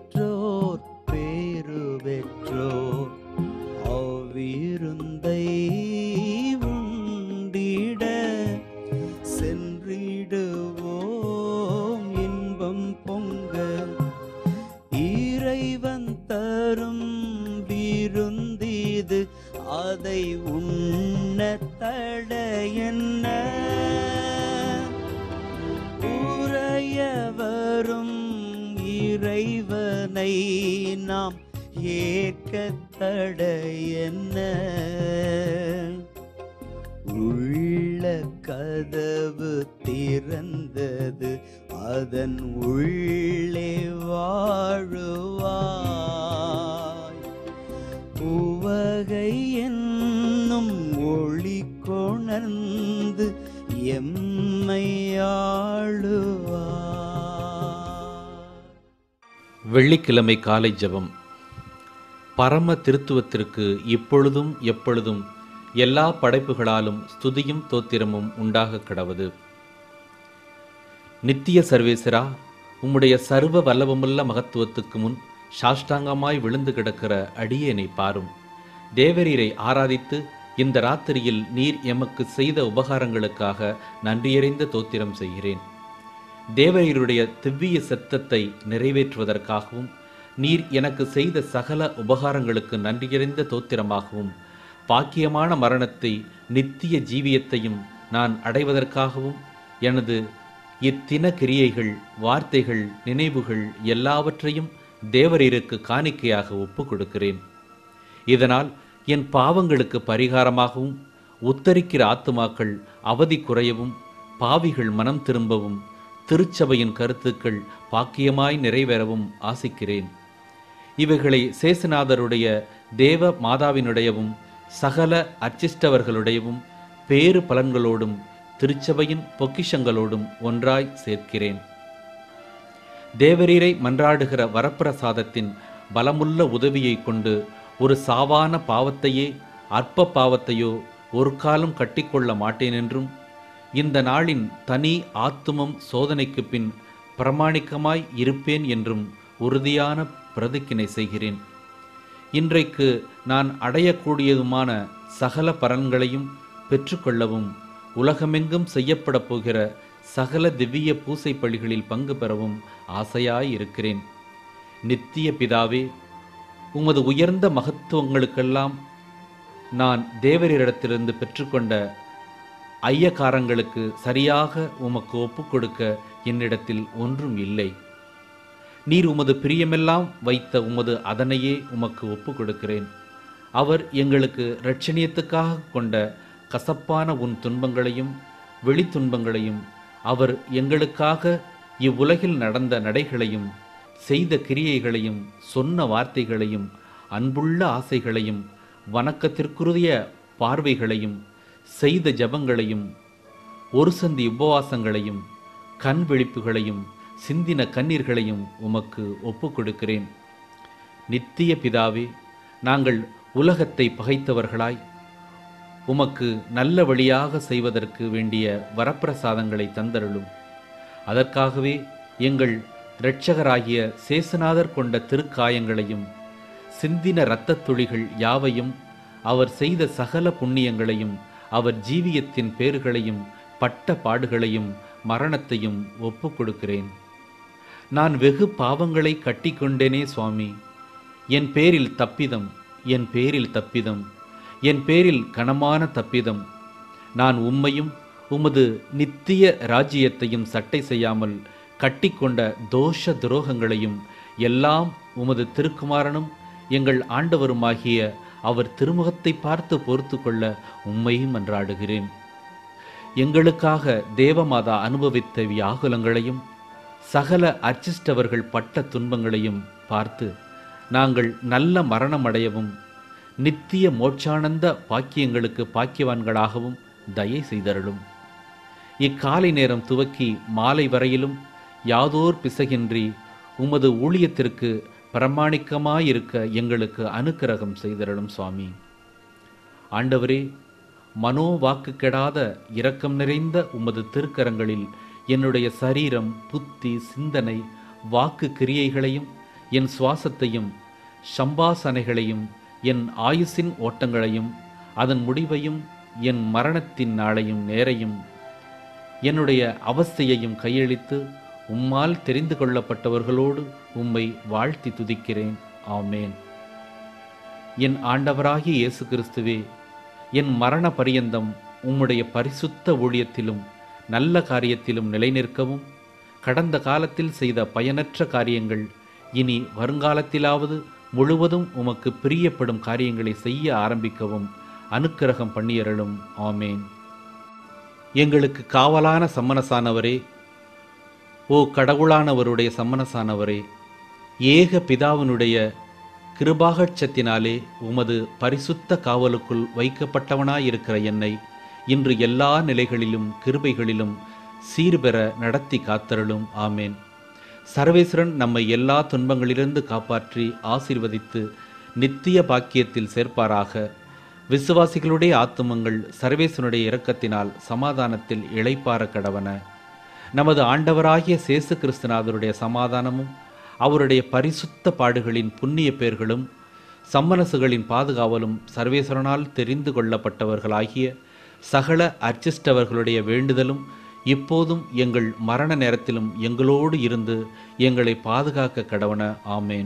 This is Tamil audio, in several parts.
பெற்றோர் பேரு பெற்றோர் அவ்விருந்தை உண்டிட சென்றிடுவோம் இன்பம் பொங்க. இறைவன் தரும் விருந்திது அதை உண்ண தடையென்ன. உறைய வரும் இறைவனை நாம் ஏற்க தடையென்ன. உள்ள கதவு திறந்தது அதன் உள்ளே வாழுவாய். உவகை என்னும் ஒளி கொணர்ந்து எம்மை ஆளுவாய். வெள்ளிக்கிழமை காலை ஜெபம். பரம திருத்துவத்திற்கு இப்பொழுதும் எப்பொழுதும் எல்லா படைப்புகளாலும் ஸ்துதியும் தோத்திரமும் உண்டாக கடவது. நித்திய சர்வேசரா, உம்முடைய சர்வ வல்லவமுள்ள மகத்துவத்துக்கு முன் சாஷ்டாங்கமாய் விழுந்து கிடக்கிற அடியேனை பாரும். தேவரீரை ஆராதித்து இந்த ராத்திரியில் நீர் எமக்கு செய்த உபகாரங்களுக்காக நன்றியறிந்த தோத்திரம் செய்கிறேன். தேவரீருடைய திவ்விய சத்தத்தை நிறைவேற்றுவதற்காகவும் நீர் எனக்கு செய்த சகல உபகாரங்களுக்கு நன்றியறிந்த தோத்திரமாகவும் பாக்கியமான மரணத்தை நித்திய ஜீவியத்தையும் நான் அடைவதற்காகவும் எனது இத்தின கிரியைகள், வார்த்தைகள், நினைவுகள் எல்லாவற்றையும் தேவரீருக்கு காணிக்கையாக ஒப்பு கொடுக்கிறேன். இதனால் என் பாவங்களுக்கு பரிகாரமாகவும் உத்தரிக்கிற ஆத்துமாக்கள் அவதி குறையவும் பாவிகள் மனம் திரும்பவும் திருச்சபையின் கருத்துக்கள் பாக்கியமாய் நிறைவேறவும் ஆசிக்கிறேன். இவைகளை சேசுநாதருடைய தேவ மாதாவினுடையவும் சகல அர்ச்சிஷ்டவர்களுடையவும் பேறு பலன்களோடும் திருச்சபையின் பொக்கிஷங்களோடும் ஒன்றாய் சேர்க்கிறேன். தேவரீரை மன்றாடுகிற வரப்பிரசாதத்தின் பலமுள்ள உதவியை கொண்டு ஒரு சாவான பாவத்தையே அற்ப பாவத்தையோ ஒரு காலம் கட்டிக்கொள்ள மாட்டேன் என்றும், இந்த நாளின் தனி ஆத்துமம் சோதனைக்கு பின் பிரமாணிக்கமாய் இருப்பேன் என்றும் உறுதியான பிரதிக்கினை செய்கிறேன். இன்றைக்கு நான் அடையக்கூடியதுமான சகல பலன்களையும் பெற்றுக்கொள்ளவும் உலகமெங்கும் செய்யப்பட போகிற சகல திவ்ய பூசை பலிகளில் பங்கு பெறவும் ஆசையாயிருக்கிறேன். நித்திய பிதாவே, உமது உயர்ந்த மகத்துவங்களுக்கெல்லாம் நான் தேவரிடத்திலிருந்து பெற்றுக்கொண்ட ஐயக்காரங்களுக்கு சரியாக உமக்கு ஒப்புக்கொடுக்க என்னிடத்தில் ஒன்றும் இல்லை. நீர் உமது பிரியமெல்லாம் வைத்த உமது அதனையே உமக்கு ஒப்பு கொடுக்கிறேன். அவர் எங்களுக்கு இரட்சணியத்துக்காக கொண்ட கசப்பான உன் துன்பங்களையும் வெளித்துன்பங்களையும், அவர் எங்களுக்காக இவ்வுலகில் நடந்த நடைகளையும் செய்த கிரியைகளையும் சொன்ன வார்த்தைகளையும் அன்புள்ள ஆசைகளையும் வணக்கத்திற்குரிய பார்வைகளையும் செய்த ஜபங்களையும் ஒரு சந்தி உபவாசங்களையும் கண் விழிப்புகளையும் சிந்தின கண்ணீர்களையும் உமக்கு ஒப்பு கொடுக்கிறேன். நித்திய பிதாவே, நாங்கள் உலகத்தை பகைத்தவர்களாய் உமக்கு நல்ல வழியாக செய்வதற்கு வேண்டிய வரப்பிரசாதங்களை தந்தருளும். அதற்காகவே எங்கள் இரட்சகராகிய சேசுநாதர் கொண்ட திருக்காயங்களையும் சிந்தின இரத்தத் துளிகள் யாவையும் அவர் செய்த சகல புண்ணியங்களையும் அவர் ஜீவியத்தின் பேறுகளையும் பட்ட பாடுகளையும் மரணத்தையும் ஒப்பு கொடுக்கிறேன். நான் வெகு பாவங்களை கட்டி கொண்டேனே சுவாமி. என் பேரில் தப்பிதம், என் பேரில் தப்பிதம், என் பேரில் கனமான தப்பிதம். நான் உம்மையும் உமது நித்திய ராஜ்யத்தையும் சட்டை செய்யாமல் கட்டிக்கொண்ட தோஷ துரோகங்களையும் எல்லாம் உமது திருக்குமாரனும் எங்கள் ஆண்டவருமாகிய அவர் திருமுகத்தை பார்த்து பொறுத்து கொள்ள உம்மையும் மன்றாடுகிறேன். எங்களுக்காக தேவமாதா அனுபவித்த வியாகுலங்களையும் சகல அர்ச்சிஷ்டவர்கள் பட்ட துன்பங்களையும் பார்த்து நாங்கள் நல்ல மரணமடையவும் நித்திய மோட்சானந்த பாக்கியங்களுக்கு பாக்கியவான்களாகவும் தயை செய்தருளும். இக்காலை நேரம் துவக்கி மாலை வரையிலும் யாதோர் பிசகின்றி உமது ஊழியத்திற்கு பிரமாணிக்கமாயிருக்க எங்களுக்கு அனுக்கிரகம் செய்தருளும் சுவாமி. ஆண்டவரே, மனோவாக்கு கெடாத இரக்கம் நிறைந்த உமது திருக்கரங்களில் என்னுடைய சரீரம், புத்தி, சிந்தனை, வாக்கு கிரியைகளையும் என் சுவாசத்தையும் சம்பாசனைகளையும் என் ஆயுசின் ஓட்டங்களையும் அதன் முடிவையும் என் மரணத்தின் நாளையும் நேரையும் என்னுடைய அவஸ்தையையும் கையளித்து உம்மால் தெரிந்து கொள்ளப்பட்டவர்களோடு உம்மை வாழ்த்தி துதிக்கிறேன். ஆமேன். என் ஆண்டவராகிய இயேசு கிறிஸ்துவே, என் மரண பரியந்தம் உம்முடைய பரிசுத்த ஊழியத்திலும் நல்ல காரியத்திலும் நிலைநிற்கவும், கடந்த காலத்தில் செய்த பயனற்ற காரியங்கள் இனி வருங்காலத்திலாவது முழுவதும் உமக்கு பிரியப்படும் காரியங்களை செய்ய ஆரம்பிக்கவும் அனுக்கிரகம் பண்ணியருளும். ஆமேன். எங்களுக்கு காவலான சம்மனசானவரே, ஓ கடவுளானவருடைய சம்மனசானவரே, ஏக பிதாவினுடைய கிருபாகட்சத்தினாலே உமது பரிசுத்த காவலுக்குள் வைக்கப்பட்டவனாயிருக்கிற என்னை இன்று எல்லா நிலைகளிலும் கிருபைகளிலும் சீர்பெற நடத்தி காத்தருளும். ஆமேன். சர்வேஸ்வரன் நம்மை எல்லா துன்பங்களிலிருந்து காப்பாற்றி ஆசீர்வதித்து நித்திய பாக்கியத்தில் சேர்ப்பாராக. விசுவாசிகளுடைய ஆத்துமங்கள் சர்வேஸ்வனுடைய இரக்கத்தினால் சமாதானத்தில் இளைப்பார கடவன. நமது ஆண்டவராகிய சேசு கிறிஸ்துநாதருடைய சமாதானமும் அவருடைய பரிசுத்த பாடுகளின் புண்ணிய பேர்களும் சம்மனசுகளின் பாதுகாவலும் சர்வேஸ்வரனால் தெரிந்து கொள்ளப்பட்டவர்களாகிய சகல அர்ச்சிஷ்டவர்களுடைய வேண்டுதலும் இப்போதும் எங்கள் மரண நேரத்திலும் எங்களோடு இருந்து எங்களை பாதுகாக்க கடவன. ஆமேன்.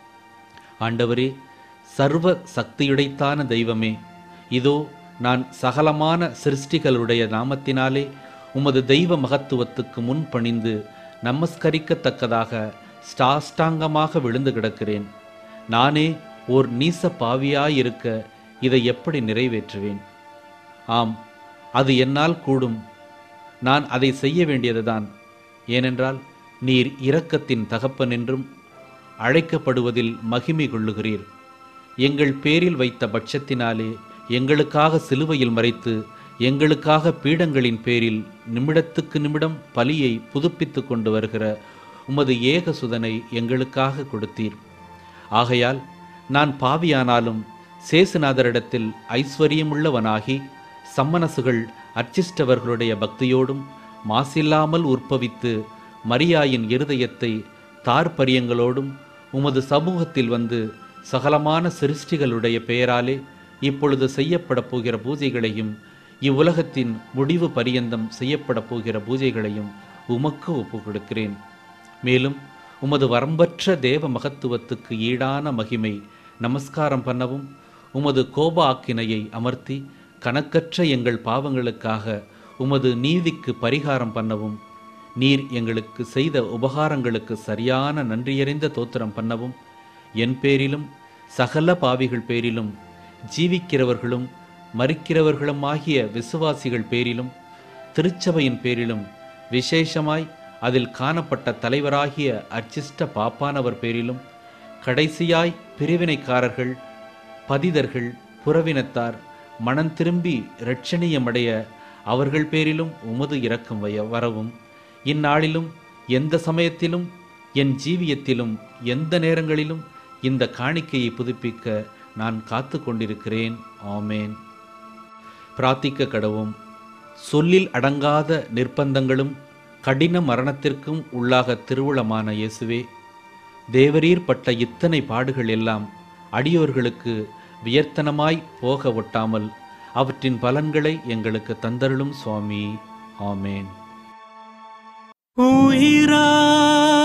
ஆண்டவரே, சர்வ சக்தியுடைத்தான தெய்வமே, இதோ நான் சகலமான சிருஷ்டிகளுடைய நாமத்தினாலே உமது தெய்வ மகத்துவத்துக்கு முன் பணிந்து நமஸ்கரிக்கத்தக்கதாக சாஷ்டாங்கமாக விழுந்து கிடக்கிறேன். நானே ஓர் நீச பாவியாயிருக்க இதை எப்படி நிறைவேற்றுவேன்? ஆம், அது என்னால் கூடும். நான் அதை செய்ய வேண்டியதுதான். ஏனென்றால் நீர் இரக்கத்தின் தகப்பன் என்றும் அழைக்கப்படுவதில் மகிமை கொள்ளுகிறீர். எங்கள் பேரில் வைத்த பட்சத்தினாலே எங்களுக்காக சிலுவையில் மறைத்து எங்களுக்காக பீடங்களின் பேரில் நிமிடத்துக்கு நிமிடம் பலியை புதுப்பித்து கொண்டு வருகிற உமது ஏக சுதனை எங்களுக்காக கொடுத்தீர். ஆகையால் நான் பாவியானாலும் சேசுநாதரிடத்தில் ஐஸ்வர்யமுள்ளவனாகி சம்மனசுகள் அர்ச்சிஷ்டவர்களுடைய பக்தியோடும் மாசில்லாமல் உற்பவித்து மரியாயின் இருதயத்தை தார்பரியங்களோடும் உமது சமூகத்தில் வந்து சகலமான சிருஷ்டிகளுடைய பெயராலே இப்பொழுது செய்யப்பட போகிற பூஜைகளையும் இவ்வுலகத்தின் முடிவு பரியந்தம் செய்யப்பட போகிற பூஜைகளையும் உமக்கு ஒப்பு கொடுக்கிறேன். மேலும் உமது வரம்பற்ற தேவ மகத்துவத்துக்கு ஈடான மகிமை நமஸ்காரம் பண்ணவும் உமது கோப ஆக்கினையை அமர்த்தி கணக்கற்ற எங்கள் பாவங்களுக்காக உமது நீதிக்கு பரிகாரம் பண்ணவும் நீர் எங்களுக்கு செய்த உபகாரங்களுக்கு சரியான நன்றியறிந்த தோத்திரம் பண்ணவும் என் பேரிலும் சகல பாவிகள் பேரிலும் ஜீவிக்கிறவர்களும் மரிக்கிறவர்களும் ஆகிய விசுவாசிகள் பேரிலும் திருச்சபையின் பேரிலும் விசேஷமாய் அதில் காணப்பட்ட தலைவராகிய அர்ச்சிஷ்ட பாப்பானவர் பேரிலும் கடைசியாய் பிரிவினைக்காரர்கள் பதிதர்கள் புறவினத்தார் மனம் திரும்பி இரட்சணியமடைய அவர்கள் பேரிலும் உமது இரக்கம் வரவும் இந்நாளிலும் எந்த சமயத்திலும் என் ஜீவியத்திலும் எந்த நேரங்களிலும் இந்த காணிக்கையை புதுப்பிக்க நான் காத்து கொண்டிருக்கிறேன். ஆமேன். பிரார்த்திக்க கடவும். சொல்லில் அடங்காத நிர்பந்தங்களும் கடின மரணத்திற்கும் உள்ளாக திருவுளமான இயேசுவே, தேவரீர் பட்ட இத்தனை பாடுகள் எல்லாம் அடியோர்களுக்கு வியர்த்தனமாய் போக ஒட்டாமல் அவற்றின் பலன்களை எங்களுக்கு தந்தருளும் சுவாமி. ஆமேன். உயிரா